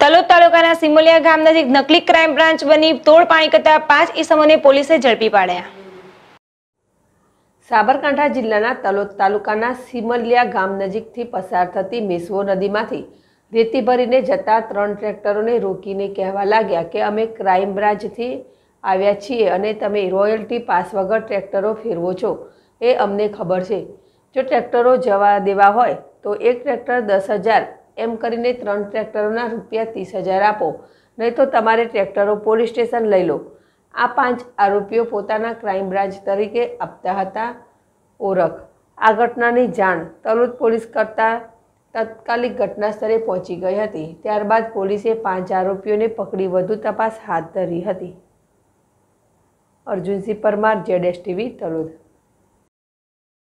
તલોદ તાલુકાના સિમોલિયા ગામ નજીક નકલી ક્રાઇમ બ્રાન્ચ બની તોડપાણી કરતા 5 ઈસમોને પોલીસે ઝડપી પાડ્યા। સાબરકાંઠા જિલ્લાના તલોદ તાલુકાના સિમલિયા ગામ નજીકથી પસાર થતી મેસવો નદીમાંથી રેતી ભરીને જતા 3 ટ્રેક્ટરોને રોકીને કહેવા લાગ્યા કે અમે ક્રાઇમ બ્રાન્ચથી આવ્યા છીએ અને તમે રોયલ્ટી પાસ વગર ટ્રેક્ટરો ફેરવો છો એ અમને ખબર છે। જો ટ્રેક્ટરો જવા દેવા હોય તો એક ટ્રેક્ટર 10,000 એમ કરીને 3 ટ્રેક્ટરોના રૂપિયા 30,000 આપો, નહીં તો તમારે ટ્રેક્ટરો પોલીસ સ્ટેશન લઈ લો। આ 5 આરોપીઓ પોતાના ક્રાઇમ બ્રાન્ચ તરીકે આપતા હતા ઓળખ। આ ઘટનાની જાણ તલોદ પોલીસ કરતા તાત્કાલિક ઘટના સ્થળે પહોંચી ગઈ હતી। ત્યારબાદ પોલીસે 5 આરોપીઓને પકડી વધુ તપાસ હાથ ધરી હતી। અર્જુનસિંહ પરમાર, ZSTV, તલોદ।